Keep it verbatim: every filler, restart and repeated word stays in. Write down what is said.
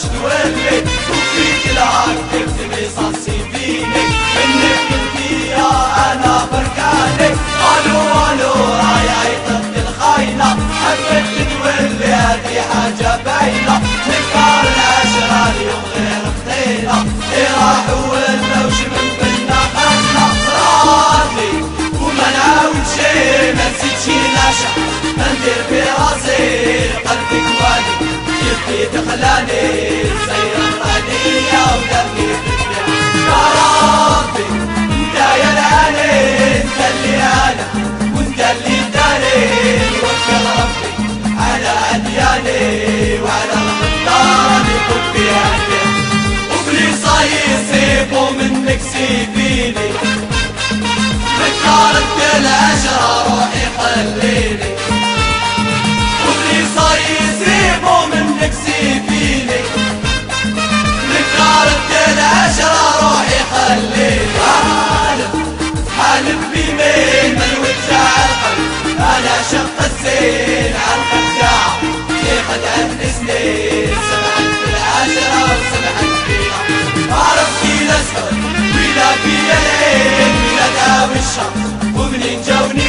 وش تولي وفيك العار تكتب قصصي فيني منك انتي انا بركاني. قالوا الو رايعي ضد الخاينة حبيت تولي هذي حاجة باينة. نكار العشرة اليوم غير خطينا راح والموش من بينا خلنا راضي وما نعاود شي ما نسيت شي ناشا ما ندير في راسي قلبك والي يبكي دخلاني زي الرانية ودمي في يا ربي انت يا العالي انت اللي انا وانت اللي داري وكل ربي على ادياني وعلى الخطار يكون فيها البيت وبليصة يسيبوا منك سيبيني مكارك العشرة روحي خليني وبليصة يسيبوا منك سيبيني مكارك العشرة روحي خليني. حالف حالف بيمين من وجع القلب انا شق الزين عالخداع في خدعتني سنين سمعت في العشرة وسمعت فيها عرفتي الاسود ولا في العين ولا داوي الشمس ومنين جوني